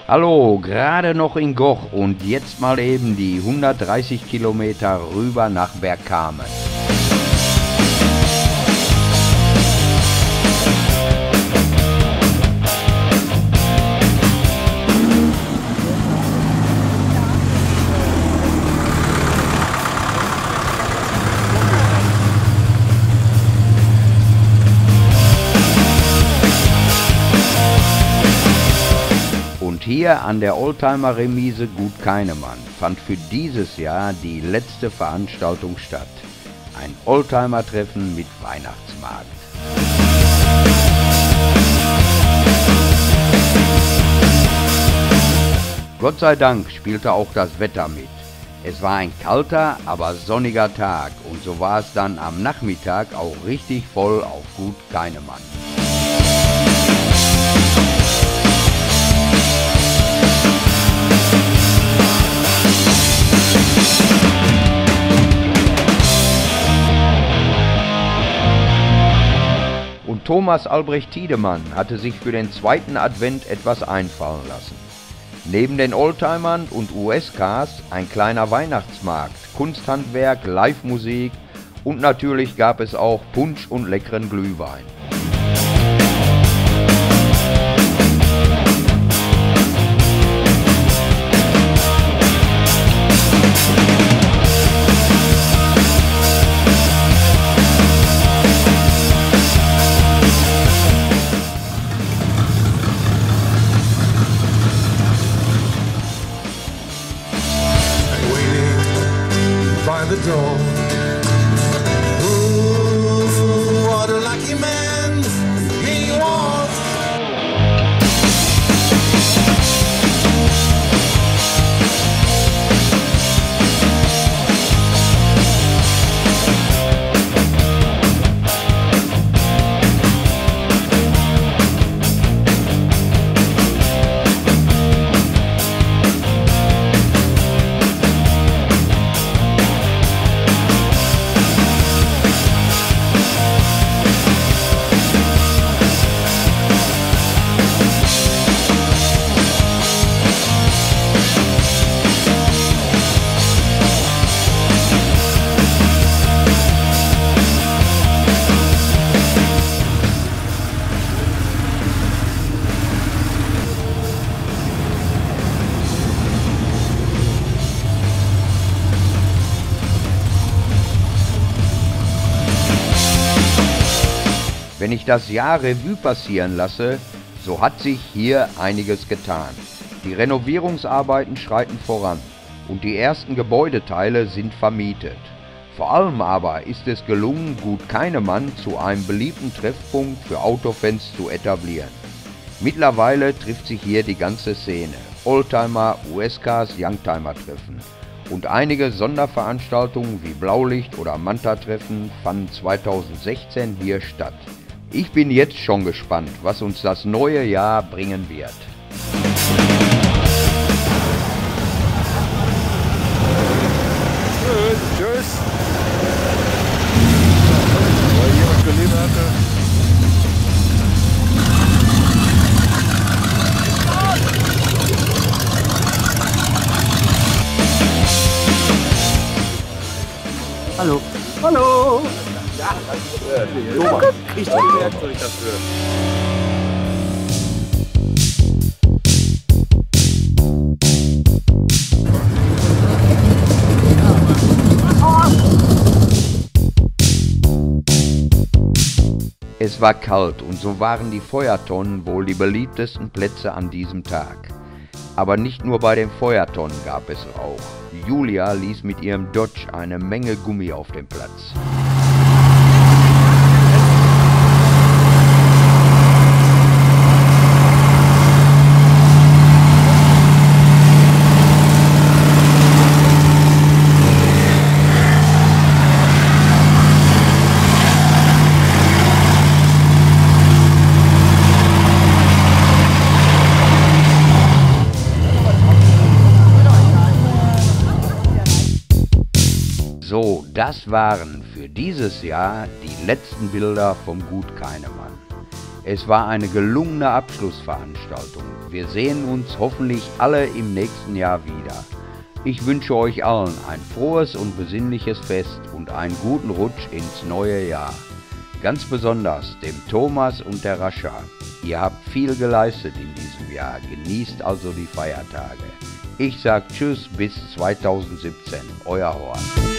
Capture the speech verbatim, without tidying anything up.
Hallo, gerade noch in Goch und jetzt mal eben die hundertdreißig Kilometer rüber nach Bergkamen. Und hier an der Oldtimer-Remise Gut Keinemann fand für dieses Jahr die letzte Veranstaltung statt. Ein Oldtimer-Treffen mit Weihnachtsmarkt. Gott sei Dank spielte auch das Wetter mit. Es war ein kalter, aber sonniger Tag und so war es dann am Nachmittag auch richtig voll auf Gut Keinemann. Und Thomas Albrecht Tiedemann hatte sich für den zweiten Advent etwas einfallen lassen. Neben den Oldtimern und U S-Cars ein kleiner Weihnachtsmarkt, Kunsthandwerk, Live-Musik und natürlich gab es auch Punsch und leckeren Glühwein. The door. Ooh, what a lucky man he was. Wenn ich das Jahr Revue passieren lasse, so hat sich hier einiges getan. Die Renovierungsarbeiten schreiten voran und die ersten Gebäudeteile sind vermietet. Vor allem aber ist es gelungen, Gut Keinemann zu einem beliebten Treffpunkt für Autofans zu etablieren. Mittlerweile trifft sich hier die ganze Szene, Oldtimer, U S-Cars, Youngtimer-Treffen. Und einige Sonderveranstaltungen wie Blaulicht oder Manta-Treffen fanden zweitausendsechzehn hier statt. Ich bin jetzt schon gespannt, was uns das neue Jahr bringen wird. Tschüss. Tschüss. Weil jemand geliehen hatte. Hallo. Hallo. Ja, das ist Thomas. Ich habe ein Werkzeug dafür. Es war kalt und so waren die Feuertonnen wohl die beliebtesten Plätze an diesem Tag. Aber nicht nur bei den Feuertonnen gab es Rauch. Julia ließ mit ihrem Dodge eine Menge Gummi auf dem Platz. So, das waren für dieses Jahr die letzten Bilder vom Gut Keinemann. Es war eine gelungene Abschlussveranstaltung. Wir sehen uns hoffentlich alle im nächsten Jahr wieder. Ich wünsche euch allen ein frohes und besinnliches Fest und einen guten Rutsch ins neue Jahr. Ganz besonders dem Thomas und der Rascha. Ihr habt viel geleistet in diesem Jahr. Genießt also die Feiertage. Ich sag Tschüss bis zweitausendsiebzehn. Euer Horst.